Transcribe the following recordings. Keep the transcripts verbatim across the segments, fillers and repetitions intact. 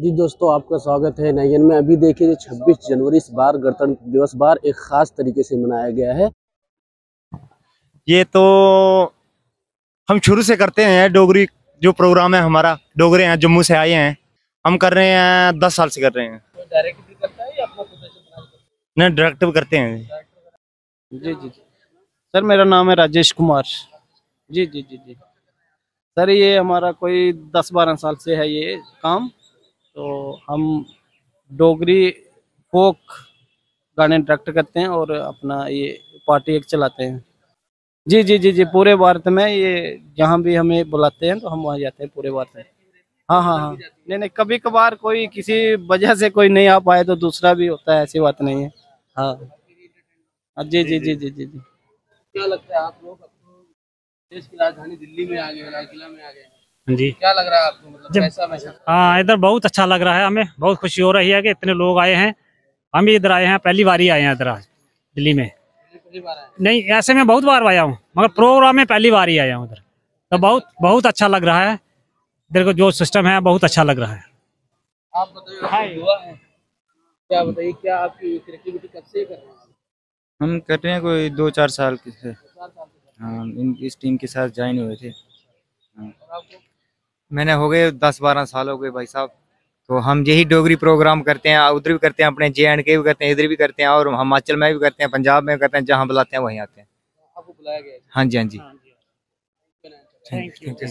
जी दोस्तों, आपका स्वागत है नयन में। अभी देखिए छब्बीस जनवरी इस बार गणतंत्र दिवस बार एक खास तरीके से मनाया गया है। ये तो हम शुरू से करते हैं। डोगरी जो प्रोग्राम है हमारा, डोगरे हैं, जम्मू से आए हैं, हम कर रहे हैं, दस साल से कर रहे हैं। तो डायरेक्ट भी करता है या अपना प्रोफेशन? नहीं, डायरेक्ट भी करते हैं। जी जी सर, मेरा नाम है राजेश कुमार। जी जी जी जी सर, ये हमारा कोई दस बारह साल से है ये काम। तो हम डोगरी फोक गाने डायरेक्ट करते हैं और अपना ये पार्टी एक चलाते हैं। जी जी जी जी पूरे भारत में ये जहाँ भी हमें बुलाते हैं तो हम वहाँ जाते हैं पूरे भारत में। हाँ हाँ हाँ, नहीं नहीं, कभी कभार कोई किसी वजह से कोई नहीं आ पाए तो दूसरा भी होता है, ऐसी बात नहीं है। हाँ हाँ, जी जी जी जी जी जी क्या लगता है आप लोग अपने देश की राजधानी दिल्ली में आ गए, लाल किला में आ गए जी, क्या लग रहा है आपको? मतलब कैसा महसूस? हाँ, इधर बहुत अच्छा लग रहा है, हमें बहुत खुशी हो रही है कि इतने लोग आए हैं। हम भी इधर आए हैं, पहली बार ही आए हैं इधर आज दिल्ली में। पहली बार आए? नहीं, ऐसे में बहुत बार आया हूँ, मगर प्रोग्राम में पहली बार ही आया हूँ इधर। तो बहुत बहुत अच्छा लग रहा है। इधर को जो सिस्टम है बहुत अच्छा लग रहा है। आप बताइए, हुआ है क्या? बताइए, क्या आपकी क्रिएटिविटी कब से कर रहे हैं? हम कर रहे हैं कोई दो चार साल के से। चार साल से। हाँ, इन इस टीम के साथ ज्वाइन हुए थे। हाँ। और आपको? मैंने हो गए दस बारह साल हो गए भाई साहब। तो हम यही डोगरी प्रोग्राम करते हैं, उधर भी करते हैं, अपने जे एंड के भी करते हैं, इधर भी करते हैं, और हिमाचल में भी करते हैं, पंजाब में करते हैं, जहाँ बुलाते हैं वहीं आते हैं। आपको बुलाया गया है? हाँ जी, हाँ जी। Thank you.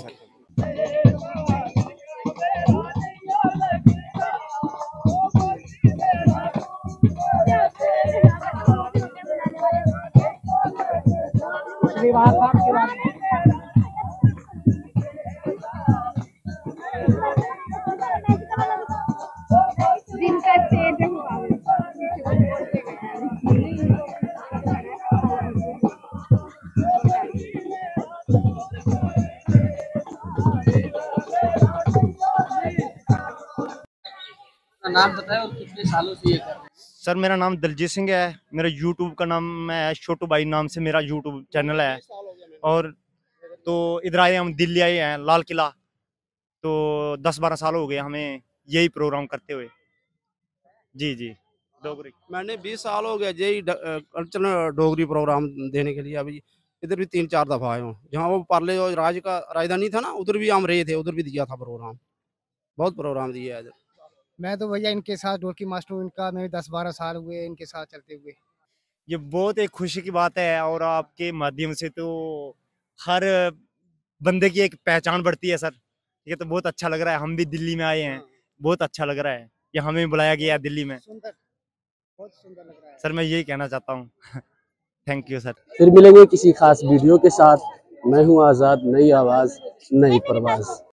नाम बताएं और कितने सालों से ये कर रहे हैं? सर, मेरा नाम दलजीत सिंह है। मेरा यूट्यूब का नाम है छोटू भाई, नाम से मेरा यूट्यूब चैनल है। और तो इधर आए, हम दिल्ली आए हैं, लाल किला। तो दस बारह साल हो गए हमें यही प्रोग्राम करते हुए। जी जी, डोगरी। मैंने बीस साल हो गया यही कल्चरल डोगरी प्रोग्राम देने के लिए। अभी इधर भी तीन चार दफा आए हूँ। जहाँ वो पार्ले जो राज का राजधानी था ना, उधर भी हम रहे थे, उधर भी दिया था प्रोग्राम। बहुत प्रोग्राम दिया है इधर। मैं तो भैया इनके साथ ढोलकी मास्टर हूँ, इनका मैं दस बारह साल हुए इनके साथ चलते हुए। ये बहुत एक खुशी की बात है, और आपके माध्यम से तो हर बंदे की एक पहचान बढ़ती है सर। ये तो बहुत अच्छा लग रहा है। हम भी दिल्ली में आए हैं, बहुत अच्छा लग रहा है। ये हमें बुलाया गया है दिल्ली में। सुंदर, बहुत सुंदर लग रहा है सर, मैं यही कहना चाहता हूँ। Thank you sir. फिर मिलेंगे किसी खास वीडियो के साथ। मैं हूँ आजाद, नई आवाज, नई परवाज।